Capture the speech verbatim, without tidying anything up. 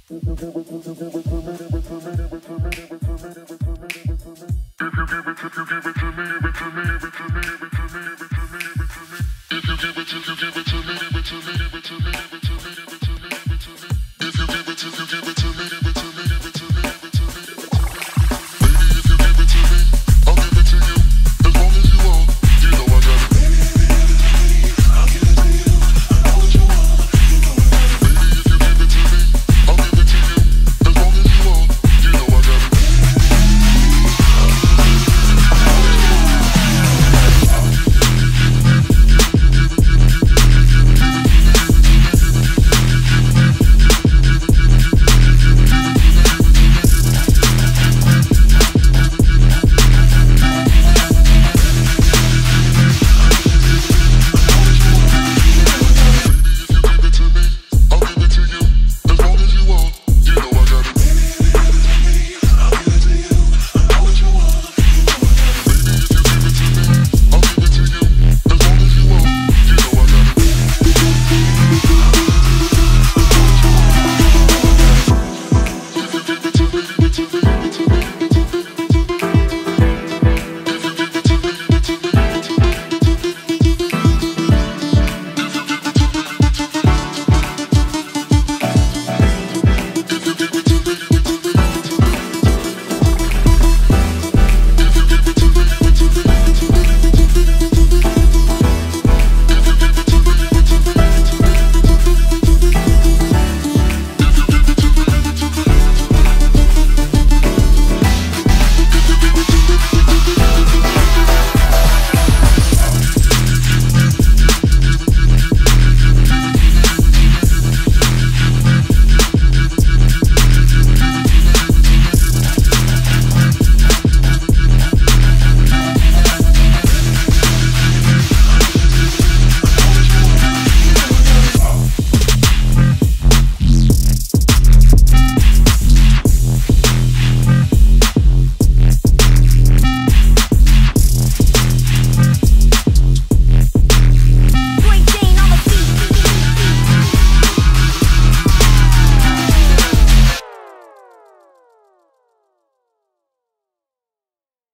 If you give it, if you give it to me, give it to me, give it to me, give it to me, give it to me, give it to me. If you give it, if you give it to me, give it to me, give it to me, give it to me, give it to me, give it to me. If you give it, if you give it to me, give it to me, give it to me, give it to me.